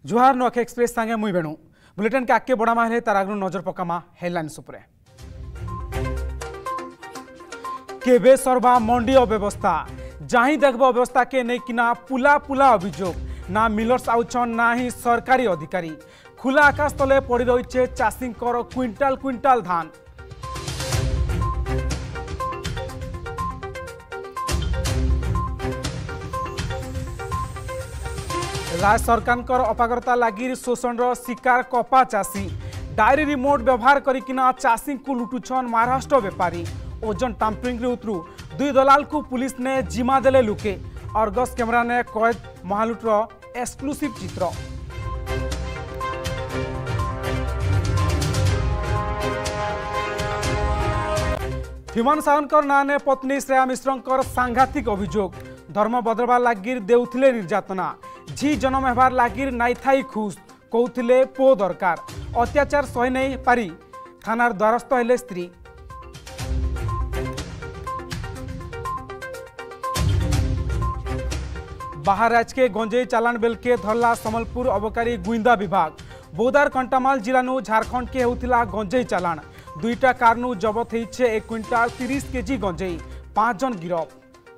जुहार नुआख express सांगे मुई बेणु bulletin के आगे बढ़ामा है तार आगु नजर पकामा हेडलाइंस उपरे। केबे सरबा मंडी अव्यवस्था जाही देखब अव्यवस्था के नहीं किना पुला पुला अभियोग ना मिलर्स आउछन ना ही सरकारी अधिकारी खुला आकाश तले पड़ी रही चाषी क्विंटाल क्विंटाल धान। राज्य सरकार अपाग्रता लगी शोषण शिकार कपा चाषी डायरी रिमोट व्यवहार करकिना चाषी को लुटुछन महाराष्ट्र बेपारी ओजन टाम्परिंग उतरू दुई दलाल को पुलिस ने जिमा देले लुके अर्गस कैमरा ने कैद महालुटर एक्सक्लूसिव चित्र। ह्यूमान सागर ना ने पत्नी श्रेया मिश्र सांघातिक अभियोग धर्म बदलवार लगी देउथिले निर्यातना झी जन्म हेबार लगी नाई थाई खुश कहते पो दरकार अत्याचार सही नहीं पारी थानार द्वारस्थ हेले स्त्री। बाहर राज्य के गंजेई चालान बेल के धरला समलपुर अबकारी गुइंदा विभाग बौदार कंटामाल जिला झारखंड के होतिला गंजेई चालान दुईटा कारनु जबत होइछे 1 क्विंटाल 30 केजी गंजेई 5 जन गिरफ।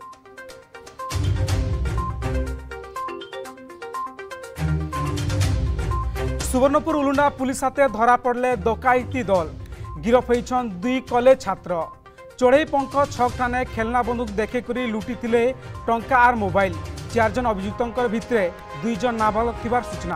सुवर्णपुर उलुंडा पुलिस हाथे धरा पड़ले डकायती दल गिरफ होइछन 2 कॉलेज छात्र चढ़ई पंख छक ठाने खेलना बंदूक देखेकरी लुटिथिले टंका आर मोबाइल 4 जन अभियुक्तों भितरे 2 जन नाबालक थिबार सूचना।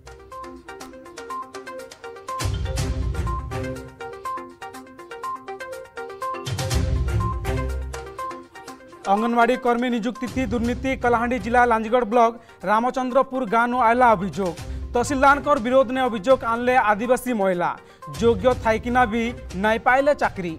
अंगनवाड़ी कर्मी नियुक्ति थी दुर्नीति कलाहांडी जिला लांजगढ़ ब्लॉक रामचंद्रपुर गाँव आयला अभियोग तहसीलदार विरोध ने अभियोग आनले आदिवासी महिला योग्य थाइकिना भी नहीं पाइले चाकरी।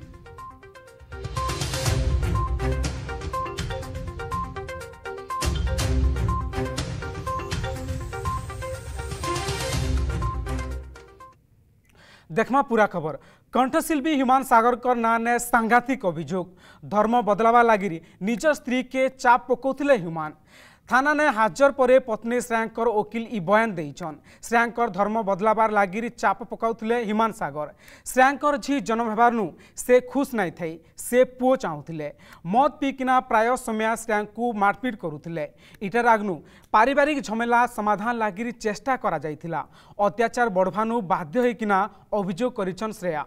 देखमा पूरा खबर कंठशिल्पी ह्यूमान सागर ना ने सांघातिक अभियोग धर्म बदलावा लगी निज स्त्री के चाप पकाउथिले ह्यूमान थाना ने हाजर परे पत्नी श्रेयांकर वकिल ई बयान देइछन श्रेयांकर धर्म बदलाबार लगी चाप पकाउथिले ह्यूमान सागर श्रेयांकर झी जन्म हेबारनु से खुश नहीं थई से पुओ चाहुथिले मद पीकिना प्राय समय श्रेयांकु मारपीट करुथिले इटार आगनु पारिवारिक झमेला समाधान लगी चेष्टा करा जाइथिला अत्याचार बढ़वानु बाध्य होइकिना अभियोग करिछन श्रेया।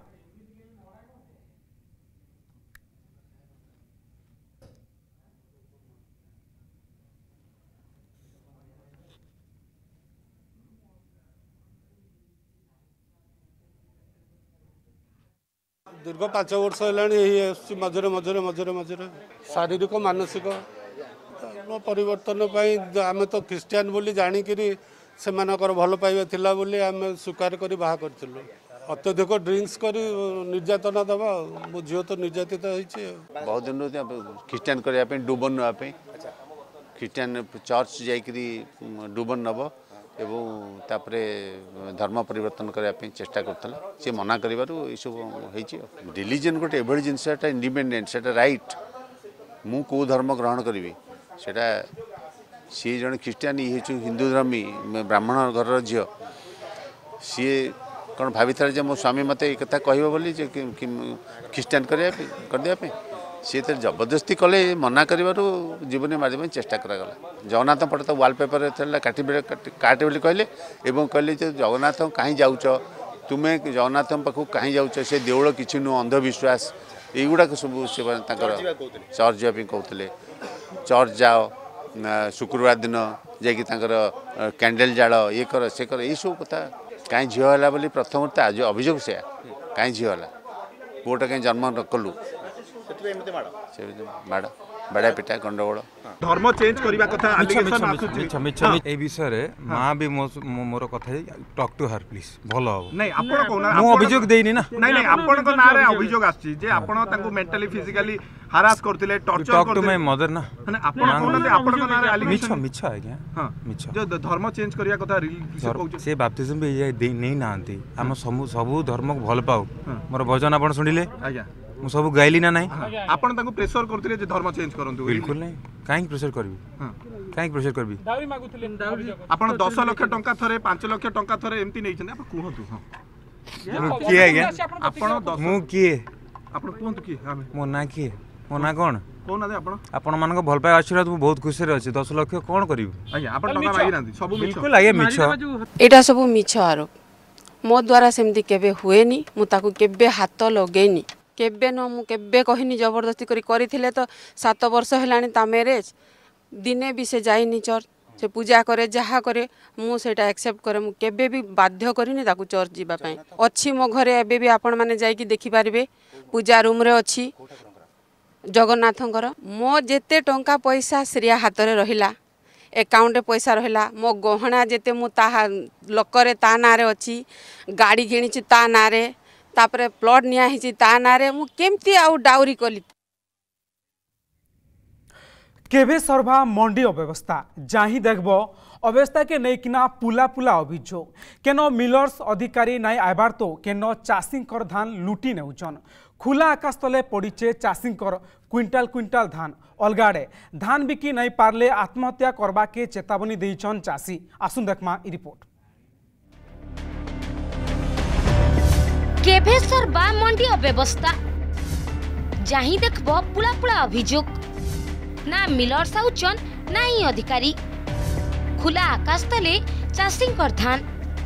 दीर्घ 5 वर्ष है मझे मझे मझे मझे शारीरिक मानसिक परिवर्तन आम तो ख्रीस्टियान बोली जाणिक से भल पाइबा थिला बोली आम स्वीकार कर बाहा करूँ अत्यधिक ड्रिंक्स कर निर्यातना दबा मो झील तो निर्यातित होती बहुत दिन ख्रीस्टियान करने डुबन नापी ख्रीस्टियान चर्च जाकरी डुबन नब एवं तापरे धर्म परिवर्तन करने चेष्टा करता सी मना कर रिलीजन गोटे एभली जिनस इंडिपेंडेंट से राइट मु को धर्म ग्रहण करी से सी जन ख्रीस्टियान ये हिंदू धर्मी ब्राह्मण घर झील सी कौन भावी था मो स्वामी मत एक कथा कह बोली ख्रीस्टियान करदेप सी तो जबरदस्ती कले मना कर जीवन मारे चेष्टा करागला जगन्नाथ पट तो वालपेपर काटे बोली कहले कहले जगन्नाथ कहीं जाऊच तुम्हें जगन्नाथ पाखु कहीं जाऊच से देउल किसी नुह अंधविश्वास युवाक सब से चर्च जावाई कहते चर्च जाओ शुक्रवार दिन जा कैंडल जाल ये कर से कर ये सब कथा कहीं झील है बोली प्रथम अभियोग से कहीं झील है पुटा कहीं जन्म न कलु माड़ बड़ा पिटा गंडगोल धर्म चेंज करबा कथा एलिगेशन ए विषय रे मां भी मोर कथा टॉक टू हर प्लीज भलो हो नहीं आपण कोना मो अभियोग देइनी ना नहीं आपण को नारे अभियोग आछि जे आपण तांको मेंटली फिजिकली हरास करथिले torture talk to my mother ना माने आपण कोना आपण को नारे एलिगेशन मिछ आज्ञा हां मिछ जो धर्म चेंज करबा कथा रिल से बैप्टिज्म भी नहीं नांती हम सब धर्म को भल पाऊ मोर भजन आपण सुनिले आज्ञा मु सब गाइली ना नहीं आपण तांको प्रेशर करथिले जे धर्म चेंज करंतु बिल्कुल नहीं काहे प्रेशर करबी काहे प्रेशर करबी दावी मागुथिले आपण 10 लाख टंका थरे 5 लाख टंका थरे एमती नै छन आपण कहंतु मु किए आज्ञा आपण 10 मु किए आपण कहंतु की हम मो ना किए मो ना कोन कोन दे आपण मान को भल पाए आशीर्वाद मु बहुत खुशी रे अछि 10 लाख कोन करिवु आज्ञा आपण टंका मागी नांदी सब मिछ बिल्कुल आज्ञा मिछ एटा सब मिछ आरोप मो द्वारा सेमती केबे हुएनी मु ताकू केबे हाथ लगेनी केबे न मु केबे कहिनी जबरदस्ती करिथिले तो 7 वर्ष हेलानी ता मैरिज दिने भी से जाइनी चर्च से पूजा करे जहा करे मु सेटा एक्सेप्ट करे मु केबे भी बाध्य करिनी ताकू चर्च जीवा पई अछि मो घरे एबे भी आपण माने जाई कि देखि पारिबे पूजा रूम रे अछि जगन्नाथंकर मो जेते टंका पैसा श्रिया हाथ रे रहिला एकाउंट रे पैसा रहिला मो गहना जेते मु ता लकरे ता नारे अछि गाड़ी घिणी ता नारे तापरे प्लॉट निया हिची ता नारे मु केमती आउ डाउरी कली केबे सर्वा मंडी अव्यवस्था जाही देखबो अव्यवस्था के नैकिना पुला पुला अभियोग केन मिलर्स अधिकारी नाई आइबार तो केन चाषीकर धान लुटी नेउछन खुला आकाश तले पड़ीचे चाषीकर क्विंटाल क्विंटाल धान अलगाड़े धान बिकी नहीं पारले आत्महत्या करबा के चेतावनी देइछन चाषी आसुन देखमा इ रिपोर्ट केभेसर बा मंडी अव्यवस्था जाही देखबो पुला पुला अभियोग ना मिलर्स आउचन ना ही अधिकारी खुला आकाश तले चाषीकर धान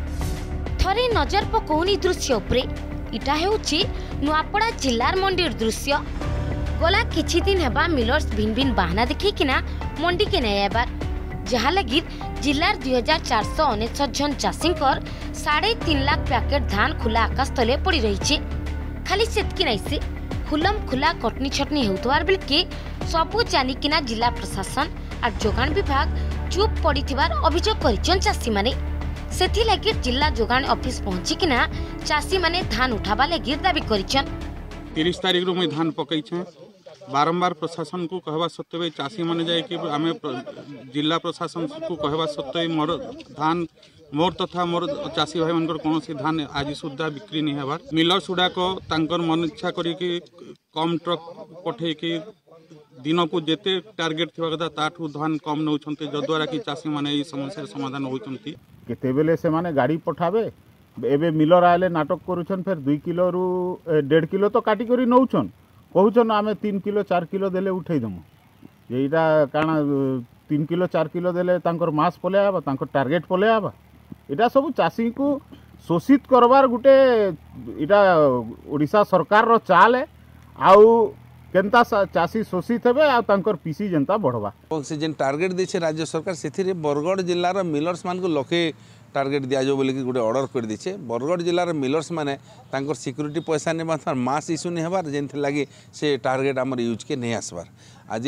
थरे नजर पकौनी दृश्य उपरे इटा हेउची नुआपड़ा जिल्लार मंडीर दृश्य गला किछि दिन हेबा मिलर्स भिन भिन बहाना देखिकिना मंडी के नै आबार जहा लगी जिल्लार 2449 जन चाषीकर 3.5 लाख पैकेट धान खुला आकाश तले पड़ी रही खाली सेतकी नहीं से खुलम खुला कटनी छटनी हेउतवार बेल के सबु जानिकिना जिला प्रशासन और जोगान विभाग चुप पड़ीथिबार अभियोग करिचन चाषी माने सेथि लागि जिला जोगान ऑफिस पहुंचिकिना चाषी माने धान उठाबा लागि दाबी करिचन 30 तारिख रो मैं धान पकई छे बारंबार प्रशासन को कहवा सत्वे चाषी माने जाय कि आमे जिला प्रशासन को कहवा सत्वे मोर धान मोर तथा मोर चाषी भाई मनकर कोनोसी धान आज सुद्धा बिक्री नहीं हेबार मिलर्स उडा को तांकर मन इच्छा करी कि कम ट्रक पठे कि दिन को जेते टार्गेट थिबा कथा ताठू धान कम नउछन्ते जद्वारा कि चाषी माने ई समस्या समाधान होइछन्ती केते बेले से माने गाड़ी पठाबे एबे मिलर आले नाटक करूछन फिर 2 किलो रु 1.5 किलो तो काटी करी नउछन कहूछन आमे 3 किलो 4 किलो देले उठै दमु एइटा काना 3 किलो 4 किलो देले तांकर मास पले आबा तांकर टार्गेट पले आबा एटा सब चाषी को शोषित करबार गुटे एटा ओडिशा सरकार रो चाल है आउ केनता चाषी शोषित हेबे आ तांकर पीसी जनता बढ़वा से जेन टार्गेट देछे राज्य सरकार सेथिरे बरगढ़ जिल्लार मिलर्स मान को लखे टार्गेट दिया जो बोले कि गोटे ऑर्डर कर दीचे बरगढ़ जिलार मिलर्स माने तांकर सिक्यूरिटी पैसा ने बार मास इश्यू नहीं हबार जेन लगी से टार्गेट आमर यूज के नहीं आसबार आज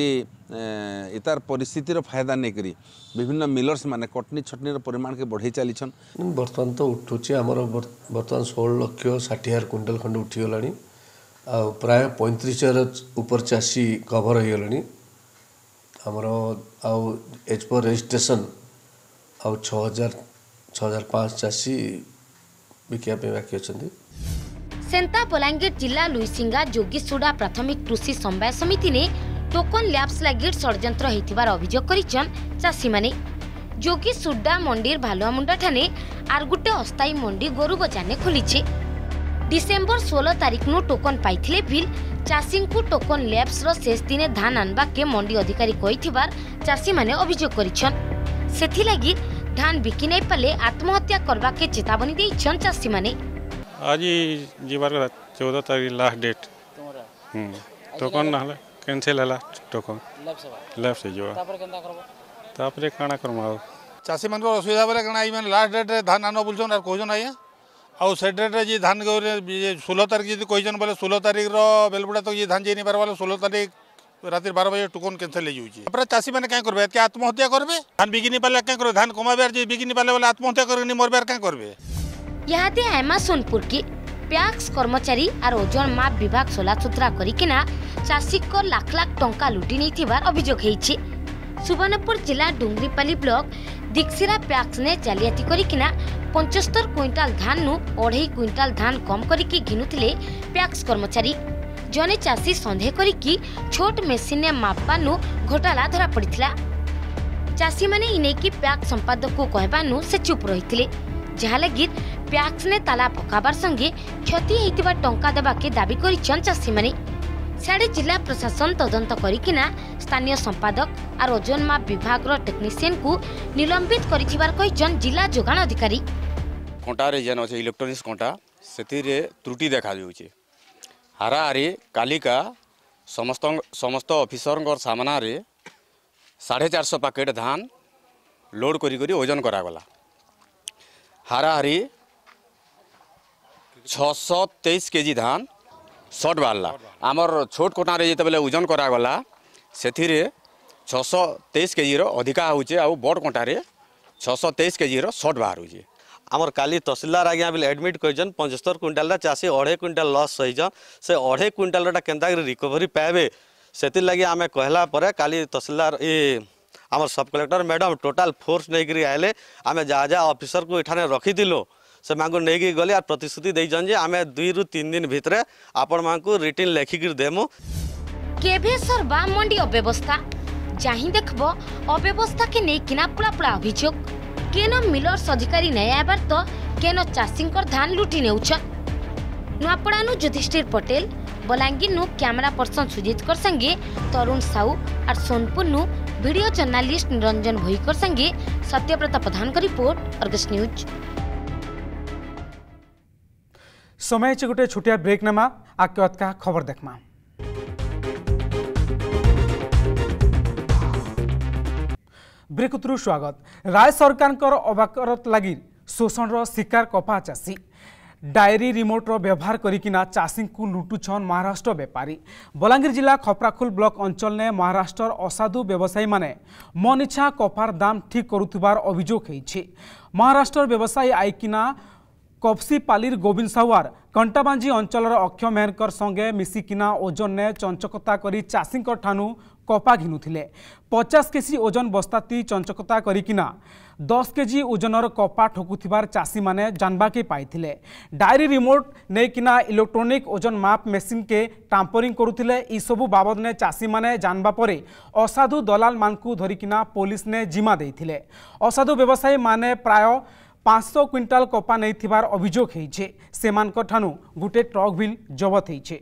इतार परिस्थितिर फायदा नहीं करी विभिन्न मिलर्स माने कटनी छटनी परिमाण के बढ़े चलीछन बर्तमान तो उठुचे आमर बर्तमान 16,60,000 क्विंटल खंड उठीगलानी आ प्राय 35,000 ऊपर चाषी कभर हो गलानी आमर आउ एज पर रजिस्ट्रेशन आउ 6,500 चाषी बिकिया पे बाकी अछंती सेंता बलांगीर जिला लुईसिंगा जोगीसुडा प्राथमिक कृषि समवाय समिति ने टोकन लैब्स लागि षड्यंत्र हेतिबार अभियोग करिचन चाषी माने जोगीसुडा मंडीर भालुआमुंडा ठाने आर गुटे अस्थायी मंडी गोरु बजाने खोलिछे डिसेंबर 16 तारिख नु टोकन पाइथिले बिल चाषी को टोकन लैब्स रो शेष दिने धान आनबा के मंडी अधिकारी कहिथिबार चाषी माने अभियोग करिछन सेथि लागि धान बिकी नहीं पाले आत्महत्या करबा के चेतावनी देइछन चाषी माने आज जीवार 14 तारीख लास्ट डेट टोकन ना कैंसिल हला टोकन लेफ्ट से जो तापर काना करमा चाषी मन को असुविधा बेले कना ई लास्ट डेट रे धान आनो बोलछन और कहछन आया आ से डेट रे जी धान के 16 तारीख जी कहछन बोले 16 तारीख रो बेलबुडा तो ये धान जे नहीं पारवाले 16 तारीख रात 12 बजे टोकन कैंसिल हो चाषी मैंने क्या करबे क्या आत्महत्या करबे धान बिकी नहीं पाले क्या करबे धान कमाबे जे बिकी नहीं पाले बोले आत्महत्या करके नहीं मरबे क्या करबे यहाते हेमा सोनपुर के पैक्स कर्मचारी और ओजन माप विभाग सोलासुतरा करिकिना चाषी को लाख लाख टंका लुटी नहीं थिबार अभियोग हेछि सुवर्णपुर जिला डुंगरीपाली ब्लॉक दीक्षिरा पैक्स ने जालियाती करिकिना 75 क्विंटाल धान नु 2.5 क्विंटाल धान कम करिकी घिनुथिले पैक्स कर्मचारी जने चाषी सन्देह करिकी छोट मेसीन ने मापानु घोटाला धरा पड़िथिला। चाषी माने इने की प्याक संपादक को कहबानु से चुप रहिथिले, जहा लगी प्याक्स ने ताला पकाबार संगे क्षति हेतिबा टंका देबा के दाबी करिछन चाषी माने। साडे जिला प्रशासन तदंत करिकिना स्थानीय संपादक और ओजन माप विभाग रो टेक्नीशियन को निलंबित करिथिबार कहिछन जिला जोगान अधिकारी। कंटारे जेन अच्छे इलेक्ट्रोनिक्स कंटा से त्रुटि देखा जाऊे हाराहारी कालिका समस्त ऑफिसर सामना रे 450 पैकेट धान लोड करी ओजन करागला। हाराहारी 623 केजी धान शॉर्ट बाहरला। आमर छोट कोटारे जिते ओजन करागला से 623 केजी अधिका होचे आ बड़ कोटारे 623 केजी शॉर्ट बाहर होचे। आमर काली तहसीलदार आज्ञा बिल एडमिट कर 75 क्विंटाल चाषी 2.5 क्विंटाल लॉस सहीजन से 2.5 क्विंटाल केन्ता रिकवरी पाइबे से लगी आम कहला काली तहसीलदार ये आमर सब कलेक्टर मैडम टोटाल फोर्स नहीं आए आम जहाँ जहाँ ऑफिसर को इठाने रखीलु से नहीं गले और प्रतिश्रुति देजन जे आम 2 ରୁ 3 दिन भितर आपण मानकु रिटर्न लेखिक देमु। केभेसर बा मंडी अव्यवस्था जहीं देखबो अव्यवस्था के नहीं किना पुला पुला अभियोग केन मिलर्स अधिकारी नहीं आबार तो केन चाषींकर धान लुटी नेउछन। नुआपड़ानु युधिष्ठिर पटेल, बलांगीर नु कैमरा पर्सन सुजीत कर संगे तरुण साहू और सोनपुर नु वीडियो जर्नालिस्ट निरंजन भोईकर संगे सत्यव्रत प्रधान का रिपोर्ट अर्गस न्यूज। समय गोटे छोटिया ब्रेक नेमा आके का खबर देखमा। ब्रेकत्रु स्वागत। राय सरकार अबाकरत लगी शोषण शिकार कपा चाषी डायरी रिमोट व्यवहार करिकिना चाषी को लुटुछन महाराष्ट्र बेपारी। बलांगीर जिला खपराखुल ब्लॉक अंचल ने महाराष्ट्र असाधु व्यवसायी माने मन इच्छा कपार दाम ठीक करुथिबार अभियोग होइछि। महाराष्ट्र व्यवसायी आइकिना कपसीपालीर गोविंद साहुआर कंटाबांजी अंचल अक्षय मेहरकर संगे मिसिकिना ओजन ने चंचकता करी चाषी ठानु कपा घिनुथिले। 50 केजी ओजन बस्ताती चंचकता करिकिना 10 केजी ओजनर कपा ठकुथिबार चाषी माने जानबाके पाइथिले। डायरी रिमोट नेकिना इलेक्ट्रोनिक ओजन माप मेसिन के टाम्परिंग करुथिले। ई सबु बाबद ने चाषी माने जानबा परे असाधु दलाल मानकु धरिकिना पुलिस ने जिमा देइथिले। असाधु व्यवसायी माने प्राय 500 क्विंटाल कपा नहीं थिबार अभियोग होइछे। सेमानक ठानु गुटे ट्रक बिल जबत होइछे।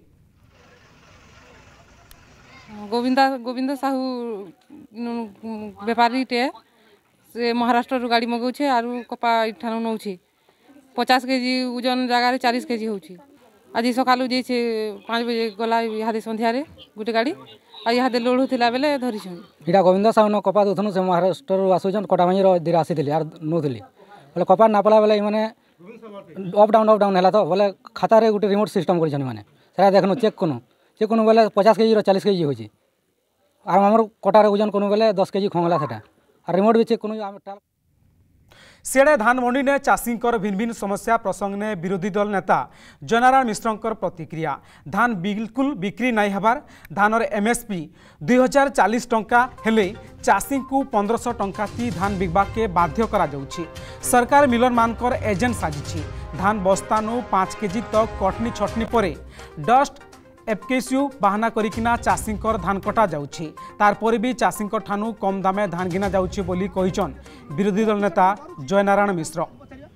गोविंद साहू व्यापारी टे से महाराष्ट्र गाड़ी मगाऊे आर कपा इठानु नौ 50 केजी ओजन जगार 40 केजी होची। आज सका जे 5 बजे गला यहाँ सन्धार गोटे गाड़ी यहाँ लोड होता बेले धरी इटा गोविंद साहू कपा दूथनु से महाराष्ट्र आसुन कटामांजी दिन आसी आर नौली बोले कपा नापला बेले मैंने अप डाउन है तो बोले खातार गोटे रिमोट सिस्टम कर देखनु चेक कनु बोले 50 केजी 40 केजी होची आर हमर कटार ओजन कनु बोले 10 केजी खंगला सेटा और रिमोट भी चेक कनु। सेडे धानमंडी ने चाषी भिन्न भिन्न समस्या प्रसंग ने विरोधी दल नेता जयनारायण मिश्र प्रतिक्रिया। धान बिल्कुल बिक्री नहीं हबार धानर एमएसपी 2040 टंका हेले चाषी को 1500 टंका ती धान बिकबा के बाध्य करा जाउछि। सरकार मिलर मानकर एजेंट साजिछि। धान बस्तानु 5 केजी तक कटनी छटनी परे डस्ट एफकेसीयू बाहाना करिकिना चाषी धान कटा जाउछि। तार परे भी चाषी ठानु कम दामे धान घिना जाउछि बोली कहिछन विरोधी दल नेता जयनारायण मिश्र।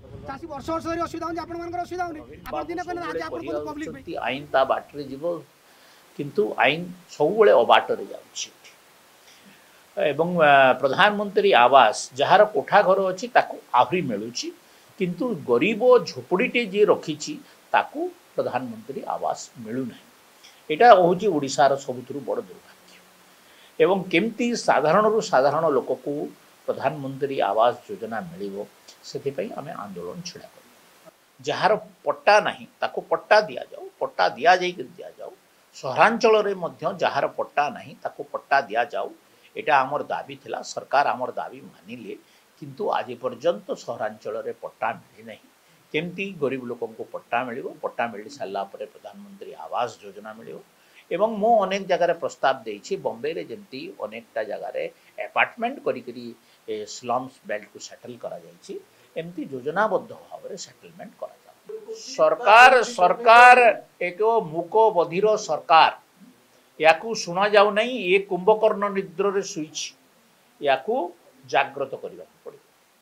आईन ता बाटरे जीवो किंतु आईन सबुबले अबाटरे जाउछि एवं प्रधानमंत्री आवास जहार कोठा घर अछि ताकू आहुरी मिलुछि किंतु गरीब झोपड़ीटे जे रखिछि ताकू प्रधानमंत्री आवास मिलु नाही। एटा होची ओडिशार सबुथुरु बड़ दुर्भाग्य एवं केमती साधारण लोक को प्रधानमंत्री आवास योजना मिलिबो सेति पई आमे आंदोलन छिड़ा कर जहार पट्टा नाही ताको पट्टा दिया जाऊ पट्टा दिया जाऊ सहरांचल रे मध्य जहार पट्टा नाही ताको पट्टा दिया जाऊ एटा हमर दाबी थिला। सरकार हमर दाबी मानिले किंतु आज पर्यंत सहरांचल रे पट्टा मिली नाही। केमती गरीब लोकों को पट्टा मिलिबो पट्टा मिल सारा प्रधानमंत्री आवास योजना मिलिबो एवं मो अनेक जगह प्रस्ताव देछि बॉम्बे रे जेमती अनेकटा जगह रे अपार्टमेंट करी स्लम्स बेल्ट को सेटल करा जाइछि एमती योजनाबद्ध भाव रे सेटलमेंट करा जाउ। सरकार सरकार एक मूक बधिर सरकार या शुणा जाऊ नहीं ये कुंभकर्ण निद्र रे सुईछि या जागृत करने पड़े।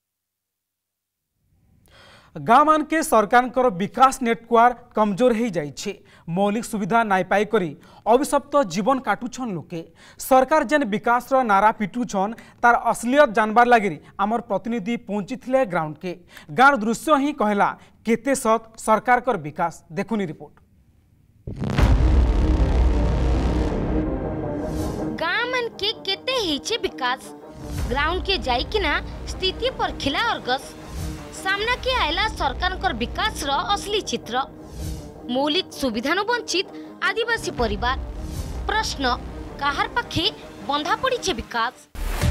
गाँ मान के सरकार विकास नेटवर्क कमजोर हो जाइए मौलिक सुविधा नाई पाई करी अभिशप्त जीवन काटुछन लोके सरकार जेन विकास रो नारा पिटुछन तार असलियत जानबार लगी आमर प्रतिनिधि पहुंची थे ग्राउंड के गाँव दृश्य ही कहला केते सत सरकार कर विकास देखुनी रिपोर्ट। गाँव मन के केते हिचे विकास ग्राउंड के जाई किना स्थिति पर खिला अर्गस सामना के आयला सरकार कर विकास रो असली चित्र मौलिक सुविधानु वंचित आदिवासी परिवार प्रश्न काहार पाखे बंधा पड़ी विकास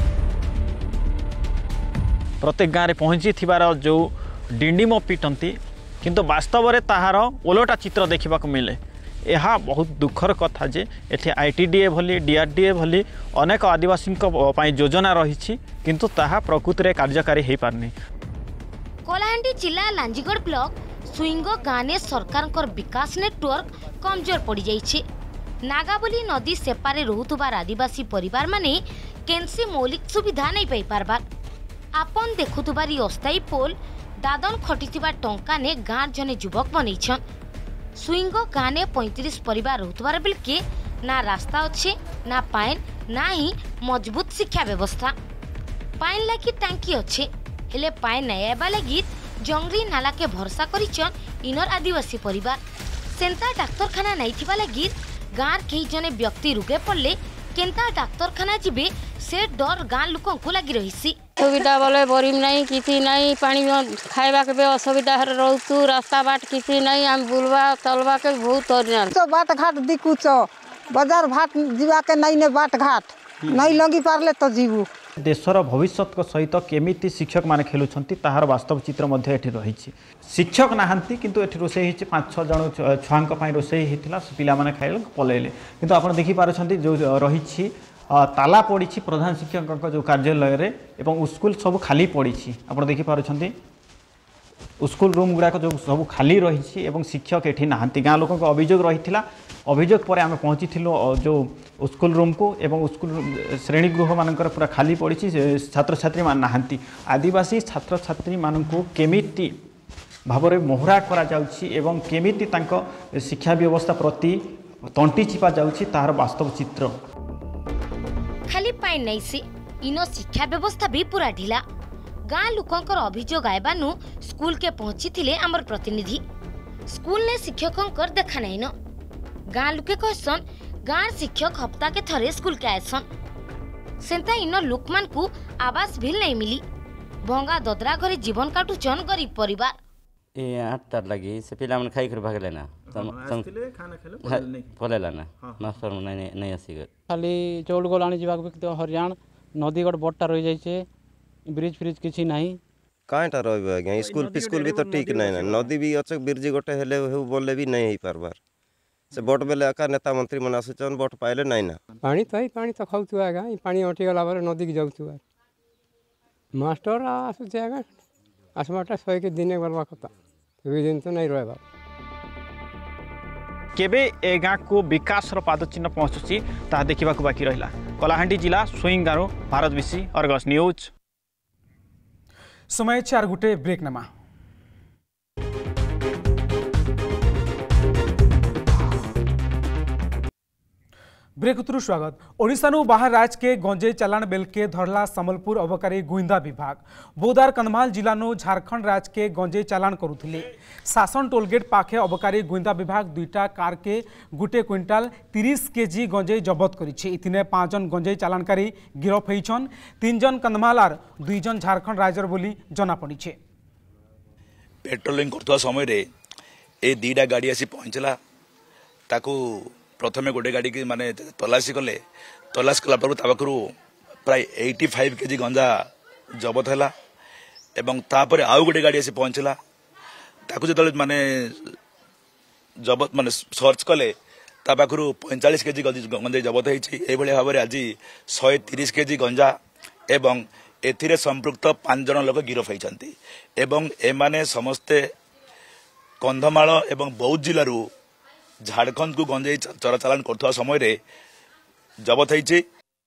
प्रत्येक गाँव में पहुँची थिबार जो डिंडिम पिटंती किंतु वास्तव में ताहार ओलटा चित्र देखा मिले यह बहुत दुखर कथा जे एठी आईटीडीए भली डीआरडीए भली अनेक आदिवासी योजना रही किंतु ताहा प्रकृति में कार्यकारी हो पारनी। कलाहांडी जिला लांजीगढ़ ब्लॉक सुइंगो गाँव ने सरकार कर विकास नेटवर्क कमजोर पड़ जाइए नागाबली नदी सेपारे रोहुतुबार आदिवासी परिवार माने केनसी मौलिक सुविधा नहीं पाई पारबार आपन देखुतुबार अस्थायी पोल दादन खटिथिबा टंका ने गाँव जने युवक बनईछन सुइंगो गाँव ने 35 परिवार रोहुतुबार बेलके ना रास्ता अच्छे ना पाइन ना ही मजबूत शिक्षा व्यवस्था पाइन लागी टांकी अच्छे हेले पाइन नहीं आवा लगी जंगरी नाला के भरसा करिछन इनर आदिवासी परिवार सेंता डाक्तरखाना नहीं थिबा लगी गाँव कई जने व्यक्ति रुगे पड़ले केंता डाक्तरखाना जीवे से डर गाँव लोक को लगी रही सुविधा बोले बोरिंग नहीं किसी नहीं पानी खाइबा के असुविधा रोतु रास्ता बाट किसी नहीं हम बुलवा चलवा के बहुत तो बाट घाट दिकुच बाजार घाट जीवा के नहीं ने बाट घाट नहीं लगी पारले तो जीवु देशर भविष्य सहित केमिति शिक्षक माने खेलुछंती ताहार वास्तव चित्र मध्ये एठी रहिछि शिक्षक नाहंती किंतु एठी रोसई हिछि 5-6 जण छुआंक पई रोसई हिथिला पिला माने खाइल पलेले किंतु आपण देखि पारछंती जो रहिछि ताला पड़ी प्रधान शिक्षक जो कार्यालय रे एवं स्कूल सब खाली पड़ी आप देखी पार्टी स्कूल रूम गुड़ाक जो सब खाली रही एवं शिक्षक एठी नहांती गाँ लोक अभियोग रही अभियोग पर आम पहुँची जो स्कूल रूम को एवं स्कूल श्रेणी गृह मानकर पूरा खाली पड़ी छात्र छात्री मान नहांती आदिवासी छात्र छात्री मानू केमिति भाव में मोहरा करा जाउछि एवं केमिति तांको शिक्षा व्यवस्था प्रति तंटी चिपा जाउछि तार वास्तव चित्र खाली पाइन नहीं से इनो शिक्षा व्यवस्था भी पूरा ढिला गाँ लोकंकर अभियोग आयबानु स्कूल के पहुंची थिले आमर प्रतिनिधि स्कूल ने शिक्षकों देखा नहीं न गाँ लोके कहसन गाँ शिक्षक हफ्ता के थरे स्कूल के आयसन सेंता इनो लोक मान को आवास भी नहीं मिली भंगा ददरा घरे जीवन काटुचन गरीब परिवार ए 8 लगी से पिला मन खाई कर भागले ना आस्थिले खाना खेले पलेला ना मास्टर नहीं आसी गए खाली चौल गोलाणी जीवा तो हरियाण नदी गड़ बट्टा रही जाइए ब्रिज फ्रिज किसी नहीं कहाँटा रहा स्कूल फिस्कूल भी तो ठीक नहीं ना नदी भी अच्छे ब्रिज गोटे हेले बोले भी नहीं पारबार से बोट बेले आका नेता मंत्री मन आसुचन बोट पाइले नहीं ना पानी तो खाऊ आगा पानी हटी गला नदी की जाऊ मास्टर आसुचे आगा आसवाटा 100 के दिन गलवा कथा दिन तो नहीं रहा केबे ए गाँ को विकास पादचिन्ह पहुँचुची ता देखा बाकी रहा कलाहांडी जिला सुइंग गाँव भारत बीसी अर्गस न्यूज समय 4 गुटे ब्रेक नमा ब्रेक उत्तरु स्वागत ओडिशानु बाहर राज्य के गंजेई चालान बेल के धरला संबलपुर अबकारी गुइंदा विभाग बौदार कंधमाल जिलानु झारखंड राज्य के गंजेई चालान करुथिले शासन टोलगेट पाखे अबकारी गुइंदा विभाग 2टा कार के गुटे क्विंटाल 30 केजी गंजेई जबत करिछि इतिने 5 जन गंजेई चालानकारी गिरफ होइछन 3 जन कंधमाल आर 2 जन झारखंड राज्यर बोली जना पड़िछे पेट्रोलिंग करथवा समय रे ए 2टा गाड़ी आसी पहुंचला ताकू प्रथमे गोटे गाड़ी की माने तलाशी कले तलाश कला पाखु प्राय 85 केजी गंजा जबत है एवं तापर आउ गोटे गाड़ी आसी पहुंचला ताकू जो माने जबत माने सर्च कले ता पाखु 45 केजी गंजा जबत है भाव में आज 130 केजी गंजा एवं एथिरे संपृक्त 5 जन लोक गिरफ होती एवं एमाने समस्ते कंधमाल एवं बौद्ध जिलू झारखंड को गंजेई चलाचलन कर समय जबत होती।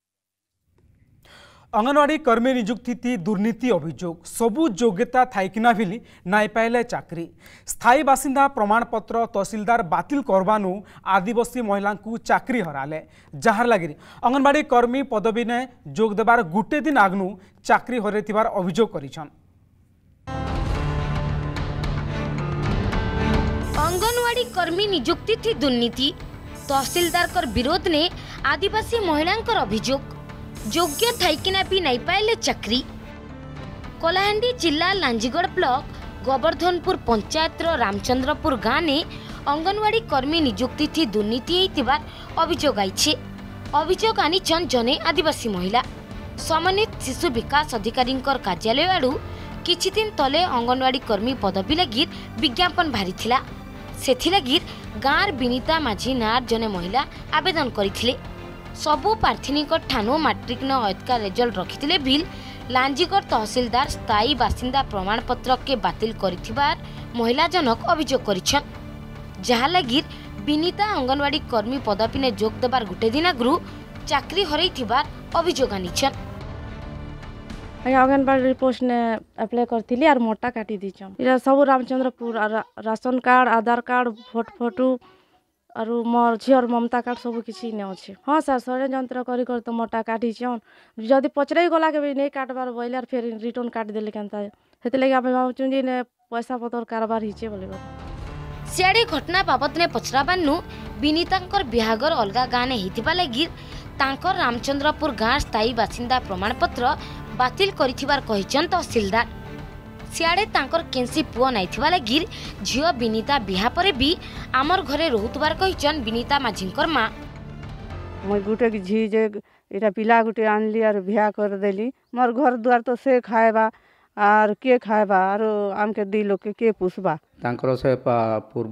अंगनवाड़ी कर्मी नियुक्ति थी दुर्नीति अभियोग सबू योग्यता थाइकिना भी नाई पाइले चाकरी स्थायी बासिंदा प्रमाणपत्र तहसीलदार बातिल करवानु आदिवासी महिला को चाकरी हराले जार लगी अंगनवाड़ी कर्मी पदवी ने जोग देवार गुटे दिन आगनु चाकरी हरैथिबार अभियोग करिछन। अंगनवाड़ी कर्मी नियुक्ति थी दुर्नीति तहसीलदार कर विरोध ने आदिवासी महिला अभियोग योग्य थाइकिना भी नहीं पाइले चाकरी। कलाहांडी जिला लांजीगढ़ ब्लॉक गोवर्धनपुर पंचायत रामचंद्रपुर गाँव ने अंगनवाड़ी कर्मी नियुक्ति थी दुर्नीति अभियोग आईछे। अभियोग आनीछन जने आदिवासी महिला समन्वित शिशु विकास अधिकारी कार्यालय आड़ू किछि दिन तले अंगनवाड़ी कर्मी पदवी लगी विज्ञापन बाहरी सेथिलागि गाँव विनीता माझी नार जने महिला आवेदन करथिले। सबु प्रार्थी ठानु मैट्रिक न अतका रिजल्ट रखिथिले बिल लांजीगढ़ तहसीलदार स्थायी बासिंदा प्रमाणपत्र के बातिल करिथिबार महिला जनक अभियोग करिछन जहाँ लगी विनीता अंगनवाड़ी कर्मी पदवी ने जोग देबार गुटे दिन आगु चाकरी हरैथिबार अभियोग आनिछन। अंगनवाड़ी पोस्ट ने अप्लाई करथिली आर मोटा काटी दीछन इरा सब Ramchandrapur ration card Aadhaar card photo और मोर झीर ममता कार्ड सब किसी ने अच्छे। हाँ सर षड्यंत्र कर तो मोटा काटी जदि पचरे गला के भी नहीं काटबार बोले फिर रिटर्न काट देले केनता हेते लगे आमे भावचुं जे ने पैसा पतर कारबार हिचे बोले। सियाड़े घटना बाबत ने पचराबानु विनीतांकर बिहागर अलगा गाँ ने हिथिबा लगी तांकर रामचंद्रपुर गाँ स्थायी बासिंदा प्रमाणपत्र बातिल करिथिबार कहिचन तहसीलदार। सियाड़े तांकर केंसी पुओ नाइथिबा लगी झियो विनीता बिहा परे भी आमर घरे रहुतबार कहिचन विनीता माझींकर माँ। मैं गुटे झी जे इटा पिला गुटे आनली और बिहा कर देली मोर घर द्वार तो से खाएबा और के खाएबा और आमके दी लोग के पुसबा तांकर से पूर्व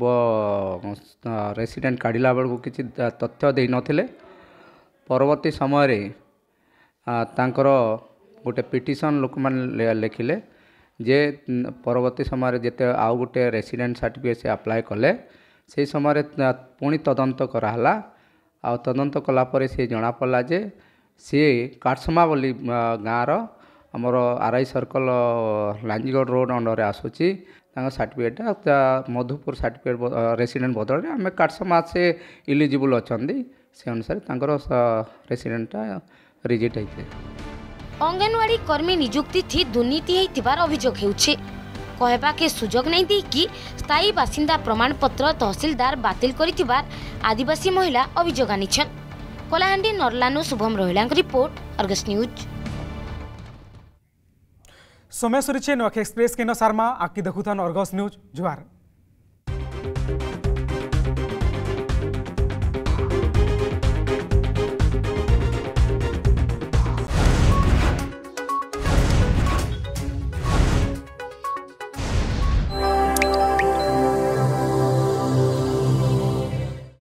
रेसिडेंट काढ़िला बेलू किसी तथ्य दे नथिले परवर्ती समय रे तांकर गोटे पिटिशन लोक मैंने लिखिले जे परवर्ती समय जेते आउ गोटे रेसिडेंट सर्टिफिकेट से अप्लाई कले से समय पुणी तदंत कराला आ तदंत कलापर से जना पड़ा जे सी काटसमा बोली गाँव आमर RI circle Lanjigarh road under आसूची सर्टिफिकेट मधुपुर सर्टिफिकेट रेसिडेंट बदल में आम काटसमा से इलिजिबल अच्छा से अनुसार रेसिडेंटा रिजेक्ट होते। अंगनवाड़ी कर्मी नियुक्ति थी दुर्नीति होइतिबार अभियोग हेउछे कहबा के सुजोग नहीं दी कि स्थायी बासिंदा प्रमाणपत्र तहसीलदार बातिल करितिबार आदिवासी महिला अभियोग आनिछन। कलाहांडी नरलानु शुभम रोहिलांक रिपोर्ट अर्गस न्यूज। समय सरीछे नोख एक्सप्रेस केनो शर्मा आकी देखुथन अर्गस न्यूज जुआर।